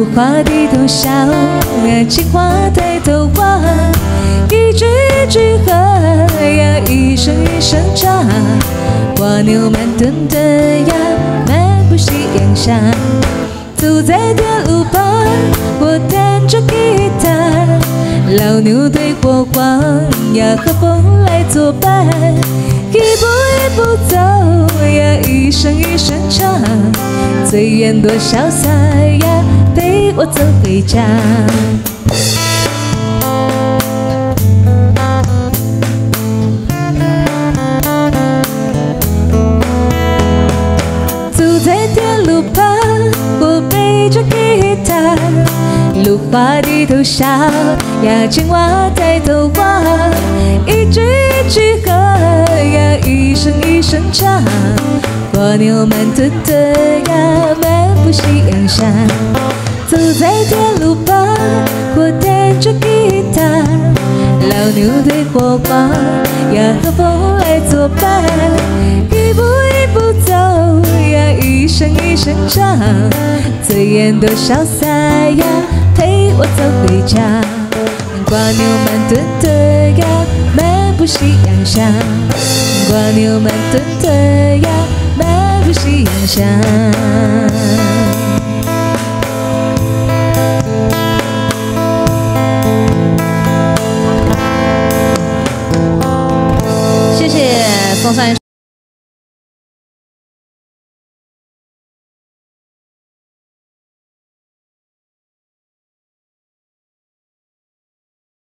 芦花低头笑，青花抬头望，一句一句和呀，一声一声唱，蜗牛慢吞吞呀，漫步夕阳下，走在铁路旁，我弹着吉他，老牛对火光呀，和风来作伴，一步一步走呀，一声一声唱，最远多潇洒呀，陪我走回家。走在铁路旁，我背着吉他，芦花低头笑呀，青蛙抬头望，一句一句和呀，一声一声唱，蜗牛慢吞吞呀，漫步夕阳下，走在铁路旁，我弹着吉他，老牛对火光呀，和风来作伴，一步一步走呀，一声一声唱，最远多潇洒呀，陪我走回家。蜗牛慢吞吞呀，漫步夕阳下，蜗牛慢吞吞呀，漫步夕阳下。